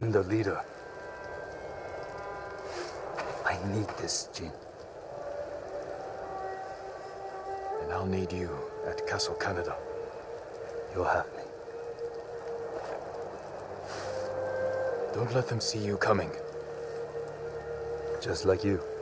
I'm the leader. I need this, Jin. And I'll need you at Castle Canada. You'll have me. Don't let them see you coming. Just like you.